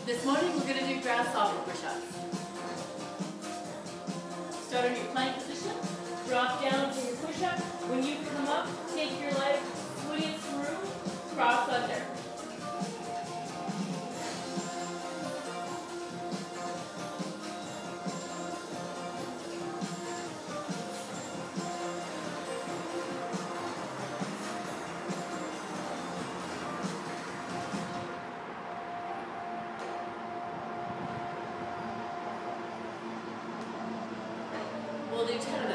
This morning we're going to do grasshopper push-ups. Start in your plank position, drop down to your push-up. When you come up, take your leg, swing it through, cross under. We'll do 10